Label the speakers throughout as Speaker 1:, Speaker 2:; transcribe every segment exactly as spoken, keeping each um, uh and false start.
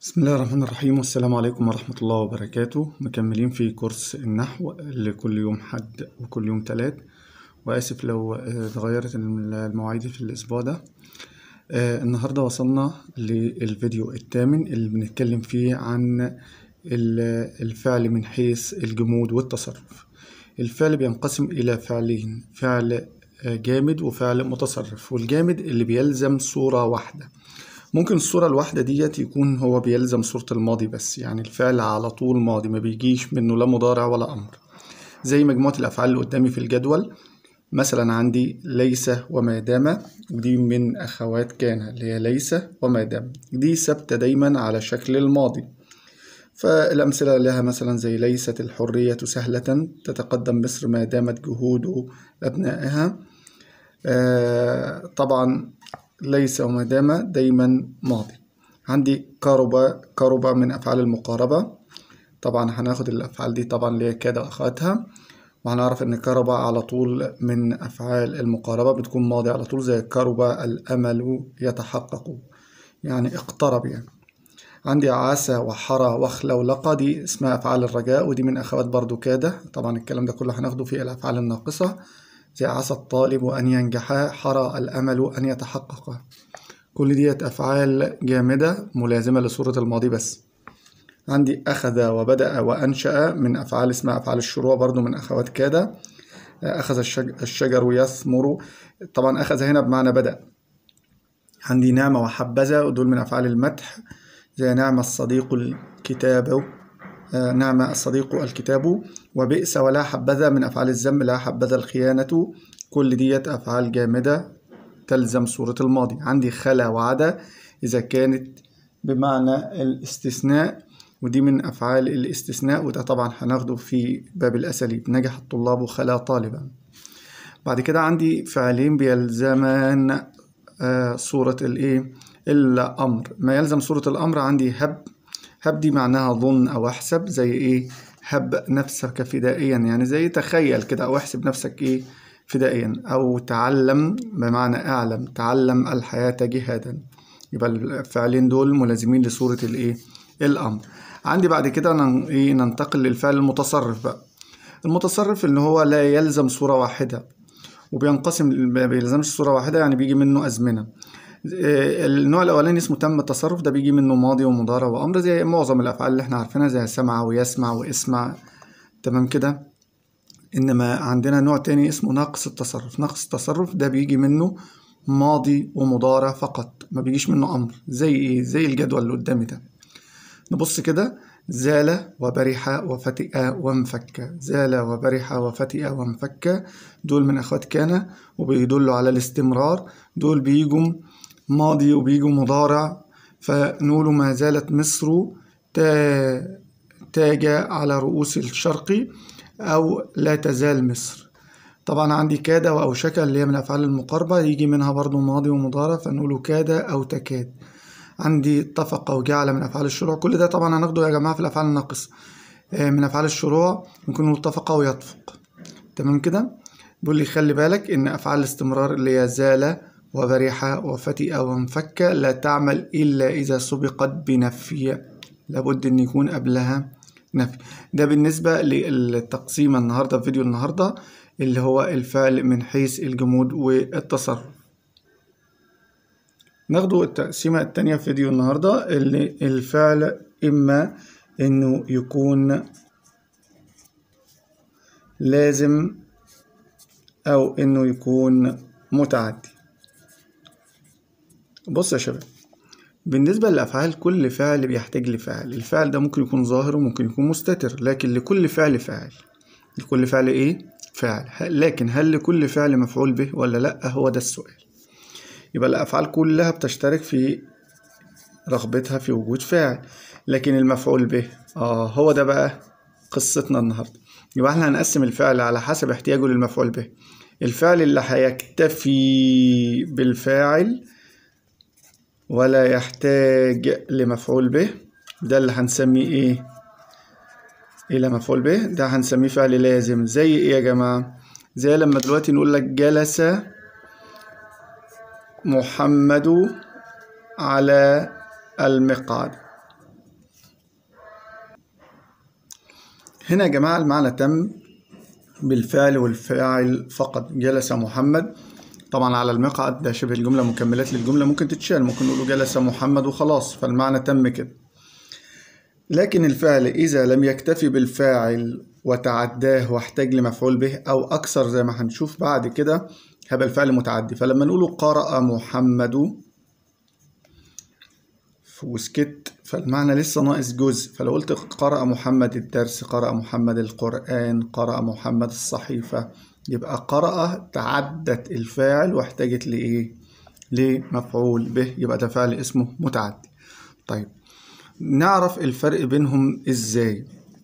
Speaker 1: بسم الله الرحمن الرحيم، والسلام عليكم ورحمة الله وبركاته. مكملين في كورس النحو لكل يوم حد وكل يوم تلات، وآسف لو اتغيرت المواعيد في الأسبوع ده. آه النهاردة وصلنا للفيديو الثامن اللي بنتكلم فيه عن الفعل من حيث الجمود والتصرف. الفعل بينقسم إلى فعلين، فعل جامد وفعل متصرف. والجامد اللي بيلزم صورة واحدة، ممكن الصورة الواحدة ديت يكون هو بيلزم صورة الماضي بس، يعني الفعل على طول ماضي ما بيجيش منه لا مضارع ولا أمر، زي مجموعة الأفعال اللي قدامي في الجدول. مثلا عندي ليس وما دام، ودي من أخوات كان اللي هي ليس وما دام، دي ثابتة دايما على شكل الماضي. فالأمثلة لها مثلا زي ليست الحرية سهلة، تتقدم مصر ما دامت جهود أبنائها. آه طبعا ليس وما دام دايما ماضي. عندي قرب، قرب من أفعال المقاربة. طبعا هناخد الأفعال دي طبعا اللي هي كاد وأخواتها، وهنعرف إن قرب على طول من أفعال المقاربة بتكون ماضي على طول، زي قرب الأمل يتحقق، يعني اقترب يعني. عندي عسى وحرى وخلى ولقى، دي اسمها أفعال الرجاء، ودي من أخوات برضو كاد. طبعا الكلام ده كله هناخده في الأفعال الناقصة، زي عسى الطالب أن ينجح، حرى الأمل أن يتحقق. كل ديت أفعال جامدة ملازمة لصورة الماضي بس. عندي أخذ وبدأ وأنشأ من أفعال اسمها أفعال الشروع، برضو من أخوات كاد. أخذ الشجر يثمر، طبعا أخذ هنا بمعنى بدأ. عندي نعمة وحبذا، ودول من أفعال المدح، زي نعم الصديق الكتاب، نعم الصديق الكتاب. وبئس ولا حبذا من أفعال الذم، لا حبذا الخيانة. كل ديت أفعال جامدة تلزم صورة الماضي. عندي خلا وعدا إذا كانت بمعنى الاستثناء، ودي من أفعال الاستثناء، وده طبعا هناخده في باب الأساليب. نجح الطلاب خلا طالبا. بعد كده عندي فعلين بيلزمان آه صورة الإيه؟ الأمر. ما يلزم صورة الأمر عندي هب. هب دي معناها ظن أو احسب، زي إيه؟ هب نفسك فدائيا، يعني زي تخيل كده، أو احسب نفسك إيه؟ فدائيا. أو تعلم بمعنى اعلم، تعلم الحياة جهادا. يبقى الفعلين دول ملازمين لصورة الإيه؟ الأمر. عندي بعد كده إيه؟ ننتقل للفعل المتصرف بقى. المتصرف اللي هو لا يلزم صورة واحدة، وبينقسم، ما بيلزمش صورة واحدة، يعني بيجي منه أزمنة. النوع الأولاني اسمه تم التصرف، ده بيجي منه ماضي ومضارع وأمر، زي معظم الأفعال اللي احنا عارفينها، زي سمع ويسمع واسمع، تمام كده. إنما عندنا نوع تاني اسمه ناقص التصرف. ناقص التصرف ده بيجي منه ماضي ومضارع فقط، ما بيجيش منه أمر. زي إيه؟ زي الجدول اللي قدامي ده. نبص كده: زال وبرح وفتئ وانفك. زال وبرح وفتئ وانفك، دول من أخوات كان وبيدلوا على الاستمرار. دول بيجوا ماضي وبيجوا مضارع، فنقول ما زالت مصر تاج على رؤوس الشرق، أو لا تزال مصر. طبعا عندي كاد وأوشك اللي هي من أفعال المقاربة، يجي منها برضو ماضي ومضارع، فنقول كاد أو تكاد. عندي اتفق وجعل من أفعال الشروع. كل ده طبعا هناخده يا جماعة في الأفعال الناقصة. من أفعال الشروع ممكن نقول اتفق ويتفق، تمام كده. بيقول لي خلي بالك إن أفعال الاستمرار اللي هي زال وبرح وفتئ وانفك لا تعمل إلا إذا سبقت بنفي، لابد أن يكون قبلها نفي. ده بالنسبة للتقسيم النهاردة، في فيديو النهاردة اللي هو الفعل من حيث الجمود والتصرف. ناخدوا التقسيمة التانية في فيديو النهاردة، اللي الفعل إما إنه يكون لازم أو إنه يكون متعدي. بص يا شباب، بالنسبة للأفعال كل فعل بيحتاج لفاعل. الفعل ده ممكن يكون ظاهر وممكن يكون مستتر، لكن لكل فعل فاعل. لكل فعل إيه؟ فاعل. لكن هل لكل فعل مفعول به ولا لأ؟ هو ده السؤال. يبقى الأفعال كلها بتشترك في رغبتها في وجود فاعل، لكن المفعول به آه هو ده بقى قصتنا النهاردة. يبقى احنا هنقسم الفعل على حسب احتياجه للمفعول به. الفعل اللي هيكتفي بالفاعل ولا يحتاج لمفعول به، ده اللي هنسميه ايه؟ الى مفعول به، ده هنسميه فعل لازم. زي ايه يا جماعة؟ زي لما دلوقتي نقول لك جلس محمد على المقعد. هنا يا جماعة المعنى تم بالفعل والفاعل فقط. جلس محمد، طبعا على المقعد ده شبه الجملة مكملات للجملة ممكن تتشال، ممكن نقوله جلس محمد وخلاص، فالمعنى تم كده. لكن الفعل إذا لم يكتفي بالفاعل وتعداه واحتاج لمفعول به أو أكثر زي ما هنشوف بعد كده هيبقى الفعل متعدي. فلما نقوله قرأ محمد وسكت فالمعنى لسه ناقص جزء، فلو قلت قرأ محمد الدرس، قرأ محمد القرآن، قرأ محمد الصحيفة، يبقى قرأ تعدت الفاعل واحتاجت لإيه؟ لمفعول به، يبقى ده فعل اسمه متعدي. طيب نعرف الفرق بينهم إزاي؟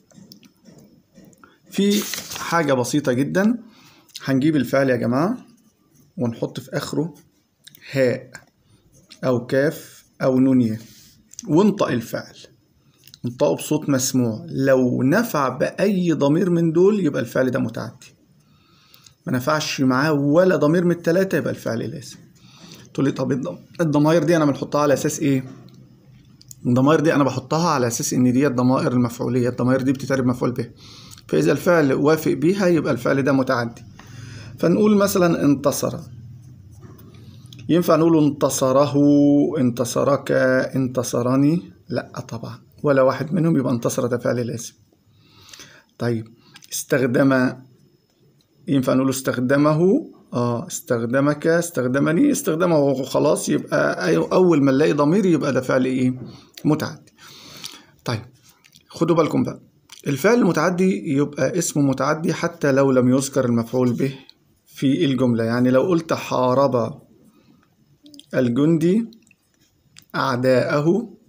Speaker 1: في حاجة بسيطة جدا، هنجيب الفعل يا جماعة ونحط في آخره هاء أو كاف أو نونية وانطق الفعل، انطقه بصوت مسموع. لو نفع بأي ضمير من دول يبقى الفعل ده متعدي، ما نفعش معاه ولا ضمير من التلاتة يبقى الفعل لازم. تقول لي طب الضمائر دي أنا بنحطها على أساس إيه؟ الضمائر دي أنا بحطها على أساس إن دي الضمائر المفعولية، الضمائر دي بتتعرب مفعول به، فإذا الفعل وافق بيها يبقى الفعل ده متعدي. فنقول مثلا انتصر، ينفع نقول انتصره، انتصرك، انتصرني؟ لا طبعا، ولا واحد منهم، يبقى انتصر ده فعل لازم. طيب استخدم، ينفع نقول استخدمه؟ اه استخدمك، استخدمني، استخدمه وخلاص، يبقى اول ما نلاقي ضمير يبقى ده فعل ايه؟ متعدي. طيب خدوا بالكم بقى، الفعل المتعدي يبقى اسمه متعدي حتى لو لم يذكر المفعول به في الجملة. يعني لو قلت حارب الجندي أعداءه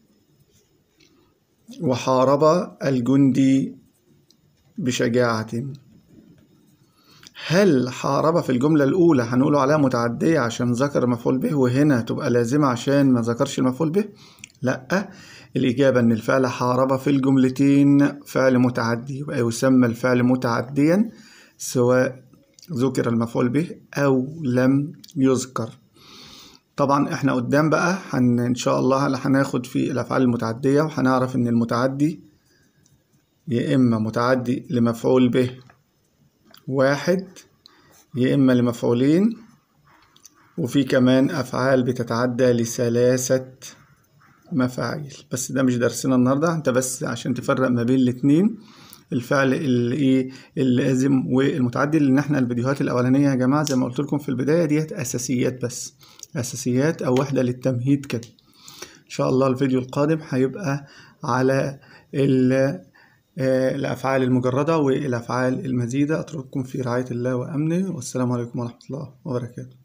Speaker 1: وحارب الجندي بشجاعة، هل حارب في الجملة الأولى هنقوله عليها متعدية عشان ذكر مفعول به وهنا تبقى لازمة عشان ما ذكرش المفعول به؟ لأ، الإجابة إن الفعل حارب في الجملتين فعل متعدي، يبقى يسمى الفعل متعديا سواء ذكر المفعول به أو لم يذكر. طبعا احنا قدام بقى هن ان شاء الله هناخد في الافعال المتعدية وهنعرف ان المتعدي يا اما متعدي لمفعول به واحد يا اما لمفعولين، وفي كمان افعال بتتعدى لثلاثة مفاعيل، بس ده مش درسنا النهارده، انت بس عشان تفرق ما بين الاتنين، الفعل اللي ايه اللازم والمتعدي، لان احنا الفيديوهات الاولانيه يا جماعه زي ما قلت لكم في البدايه ديت اساسيات، بس اساسيات او وحده للتمهيد كده. ان شاء الله الفيديو القادم هيبقى على الافعال المجرده والافعال المزيده. اترككم في رعايه الله وامنه، والسلام عليكم ورحمه الله وبركاته.